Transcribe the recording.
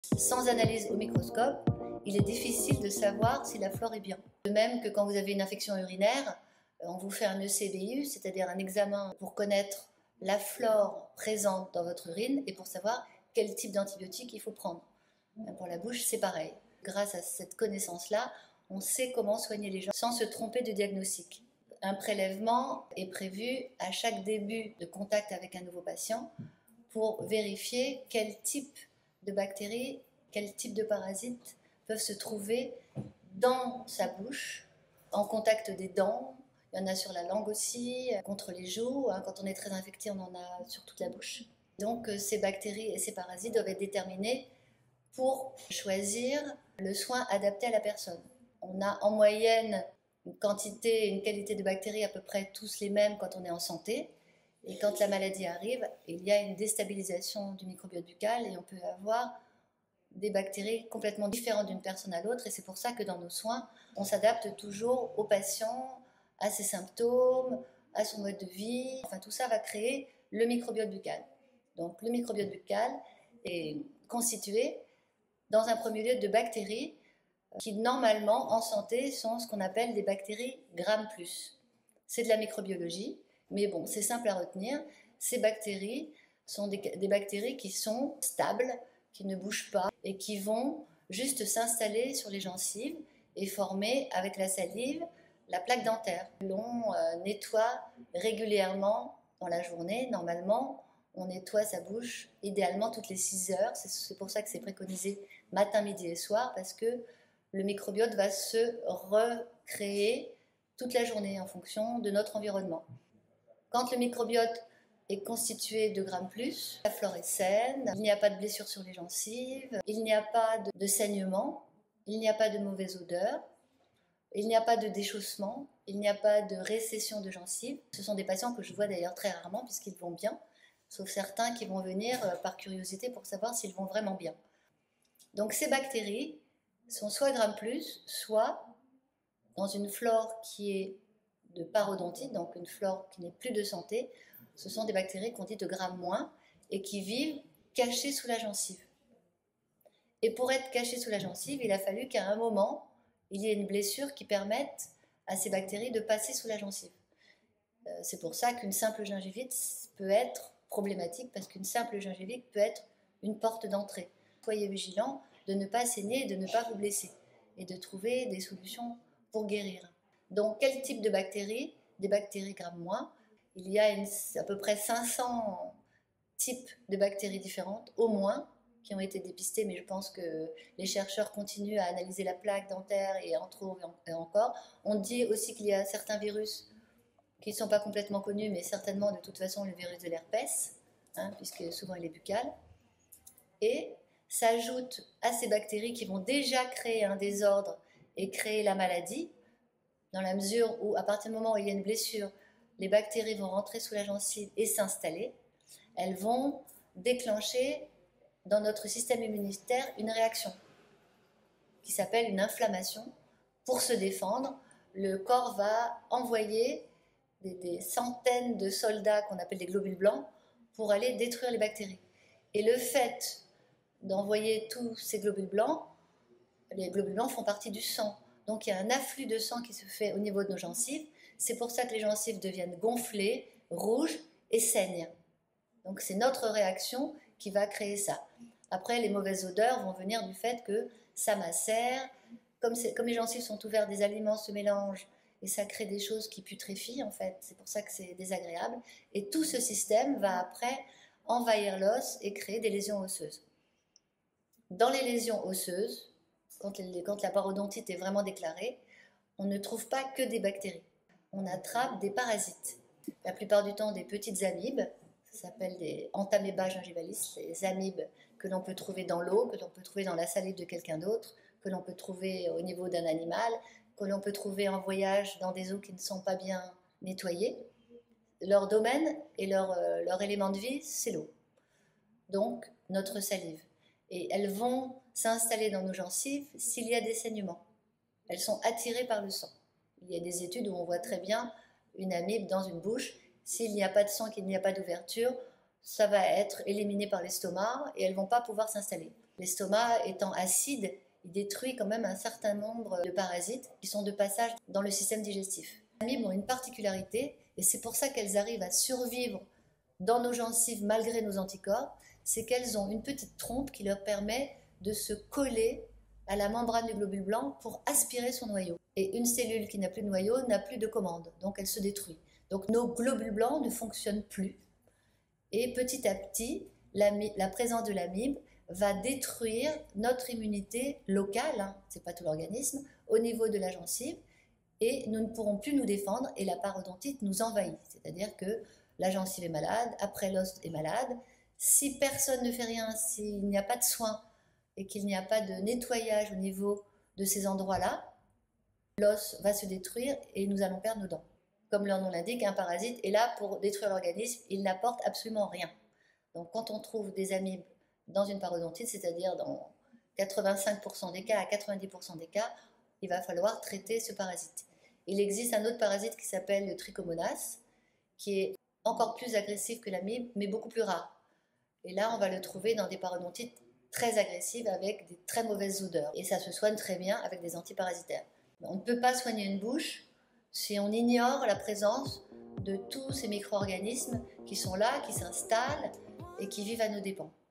Sans analyse au microscope, il est difficile de savoir si la flore est bien. De même que quand vous avez une infection urinaire, on vous fait un ECBU, c'est-à-dire un examen pour connaître la flore présente dans votre urine et pour savoir quel type d'antibiotique il faut prendre. Pour la bouche, c'est pareil. Grâce à cette connaissance-là, on sait comment soigner les gens sans se tromper de diagnostic. Un prélèvement est prévu à chaque début de contact avec un nouveau patient pour vérifier quel type de bactéries, quel type de parasites peuvent se trouver dans sa bouche, en contact des dents. Il y en a sur la langue aussi, contre les joues. Quand on est très infecté, on en a sur toute la bouche. Donc ces bactéries et ces parasites doivent être déterminés pour choisir le soin adapté à la personne. On a en moyenne une quantité et une qualité de bactéries à peu près tous les mêmes quand on est en santé. Et quand la maladie arrive, il y a une déstabilisation du microbiote buccal et on peut avoir des bactéries complètement différentes d'une personne à l'autre. Et c'est pour ça que dans nos soins, on s'adapte toujours au patient, à ses symptômes, à son mode de vie. Enfin, tout ça va créer le microbiote buccal. Donc, le microbiote buccal est constitué dans un premier lieu de bactéries qui, normalement, en santé, sont ce qu'on appelle des bactéries Gram+. C'est de la microbiologie. Mais bon, c'est simple à retenir. Ces bactéries sont des bactéries qui sont stables, qui ne bougent pas et qui vont juste s'installer sur les gencives et former avec la salive la plaque dentaire. L'on nettoie régulièrement dans la journée. Normalement, on nettoie sa bouche idéalement toutes les 6 heures. C'est pour ça que c'est préconisé matin, midi et soir, parce que le microbiote va se recréer toute la journée en fonction de notre environnement. Quand le microbiote est constitué de Gram+, la flore est saine, il n'y a pas de blessure sur les gencives, il n'y a pas de saignement, il n'y a pas de mauvaise odeur, il n'y a pas de déchaussement, il n'y a pas de récession de gencives. Ce sont des patients que je vois d'ailleurs très rarement puisqu'ils vont bien, sauf certains qui vont venir par curiosité pour savoir s'ils vont vraiment bien. Donc ces bactéries sont soit Gram+, soit dans une flore qui est de parodontite, donc une flore qui n'est plus de santé. Ce sont des bactéries qu'on dit de Gram- et qui vivent cachées sous la gencive. Et pour être cachées sous la gencive, il a fallu qu'à un moment, il y ait une blessure qui permette à ces bactéries de passer sous la gencive. C'est pour ça qu'une simple gingivite peut être problématique, parce qu'une simple gingivite peut être une porte d'entrée. Soyez vigilants de ne pas saigner et de ne pas vous blesser, et de trouver des solutions pour guérir. Donc, quel type de bactéries? Des bactéries Gram-. Il y a à peu près 500 types de bactéries différentes, au moins, qui ont été dépistées, mais je pense que les chercheurs continuent à analyser la plaque dentaire et en trouvent encore. On dit aussi qu'il y a certains virus qui ne sont pas complètement connus, mais certainement de toute façon le virus de l'herpès, puisque souvent il est buccal. Et s'ajoute à ces bactéries qui vont déjà créer un désordre et créer la maladie, dans la mesure où, à partir du moment où il y a une blessure, les bactéries vont rentrer sous la gencive et s'installer. Elles vont déclencher dans notre système immunitaire une réaction qui s'appelle une inflammation. Pour se défendre, le corps va envoyer des centaines de soldats qu'on appelle des globules blancs pour aller détruire les bactéries. Et le fait d'envoyer tous ces globules blancs, les globules blancs font partie du sang. Donc il y a un afflux de sang qui se fait au niveau de nos gencives. C'est pour ça que les gencives deviennent gonflées, rouges et saignent. Donc c'est notre réaction qui va créer ça. Après, les mauvaises odeurs vont venir du fait que ça macère. Comme les gencives sont ouvertes, des aliments se mélangent et ça crée des choses qui putréfient en fait. C'est pour ça que c'est désagréable. Et tout ce système va après envahir l'os et créer des lésions osseuses. Dans les lésions osseuses, quand la parodontite est vraiment déclarée, on ne trouve pas que des bactéries. On attrape des parasites. La plupart du temps, des petites amibes. Ça s'appelle des Entamoeba gingivalis, les amibes que l'on peut trouver dans l'eau, que l'on peut trouver dans la salive de quelqu'un d'autre, que l'on peut trouver au niveau d'un animal, que l'on peut trouver en voyage dans des eaux qui ne sont pas bien nettoyées. Leur domaine et leur élément de vie, c'est l'eau. Donc, notre salive. Et elles vont s'installer dans nos gencives s'il y a des saignements. Elles sont attirées par le sang. Il y a des études où on voit très bien une amibe dans une bouche. S'il n'y a pas de sang, qu'il n'y a pas d'ouverture, ça va être éliminé par l'estomac et elles ne vont pas pouvoir s'installer. L'estomac étant acide, il détruit quand même un certain nombre de parasites qui sont de passage dans le système digestif. Les amibes ont une particularité, et c'est pour ça qu'elles arrivent à survivre dans nos gencives malgré nos anticorps, c'est qu'elles ont une petite trompe qui leur permet de se coller à la membrane du globule blanc pour aspirer son noyau. Et une cellule qui n'a plus de noyau n'a plus de commande, donc elle se détruit. Donc nos globules blancs ne fonctionnent plus. Et petit à petit, la présence de l'amibe va détruire notre immunité locale, hein, c'est pas tout l'organisme, au niveau de la gencive, et nous ne pourrons plus nous défendre et la parodontite nous envahit. C'est-à-dire que la gencive est malade, après l'os est malade. Si personne ne fait rien, s'il n'y a pas de soins et qu'il n'y a pas de nettoyage au niveau de ces endroits-là, l'os va se détruire et nous allons perdre nos dents. Comme leur nom l'indique, un parasite est là pour détruire l'organisme, il n'apporte absolument rien. Donc quand on trouve des amibes dans une parodontite, c'est-à-dire dans 85% des cas à 90% des cas, il va falloir traiter ce parasite. Il existe un autre parasite qui s'appelle le Trichomonas, qui est encore plus agressif que l'amibe, mais beaucoup plus rare. Et là, on va le trouver dans des parodontites très agressives avec des très mauvaises odeurs. Et ça se soigne très bien avec des antiparasitaires. On ne peut pas soigner une bouche si on ignore la présence de tous ces micro-organismes qui sont là, qui s'installent et qui vivent à nos dépens.